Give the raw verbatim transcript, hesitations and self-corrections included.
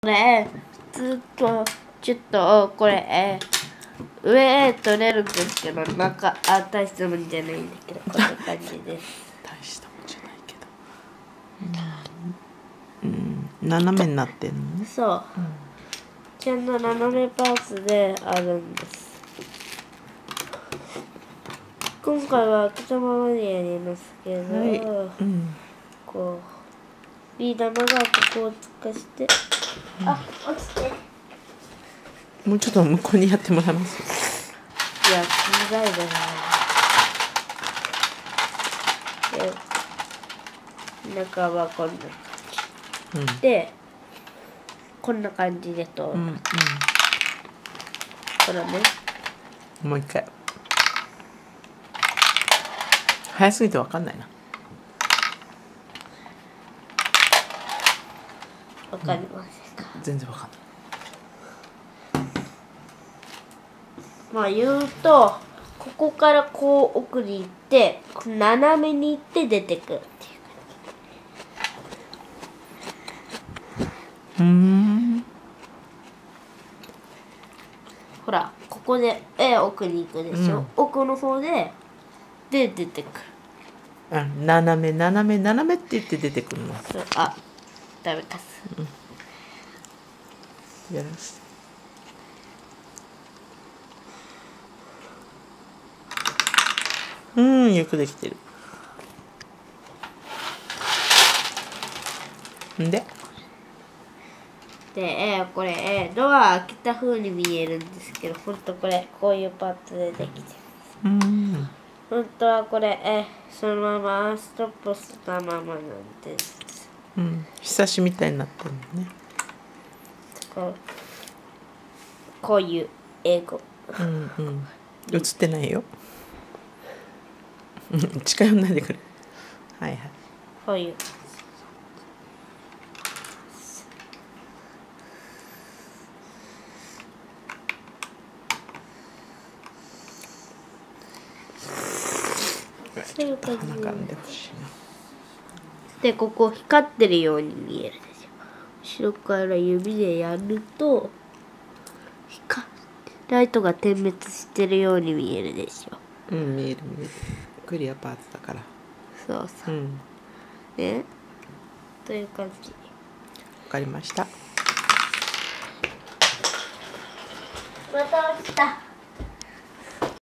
れ普通とちょっとこれ上取れるんですけど、なんかあ大したもんじゃないんだけど、こんな感じです。 大したもんじゃないけど、うん、うん、斜めになってんのね。 そう、うん、ちゃんと斜めパーツであるんです。今回は開けたままでやりますけど、はい、うん、こうビー玉がここをつかして、うん、あ、落ちて。 もうちょっと向こうにやってもらいます。 いや、考えだな。で、中はこんな感じ、うん、で、こんな感じでと、うんうん、これね。 もう一回。早すぎてわかんないな。 わかりませんか、 うん、全然わかんない。 まあ言うと、ここからこう奥に行って斜めに行って出てくるっていう感じ。うん。 ほら、ここでえ奥に行くでしょ、うん、奥の方でで出てくる。 あ、斜め斜め斜めって言って出てくるの。 あ、ダメかす、 うん、やらせて。うん、よくできてる。んでで、えー、これ、えー、ドア開けた風に見えるんですけど、ほんとこれこういうパーツでできてます。うん、本当はこれ、えー、そのままストップしたままなんです。 うん、ひさしみたいになってるのね。 こう、こういう英語。 うんうん。映ってないよ。近寄んないでくれ。はいはい。 こういう。 ちょっと鼻かんでほしいな。 で、ここ光ってるように見えるでしょ。後ろから指でやると光ライトが点滅してるように見えるでしょ。 うん、見える見える。クリアパーツだから。 そうそう。うん、ね。という感じ。 わかりました。 また落ちた。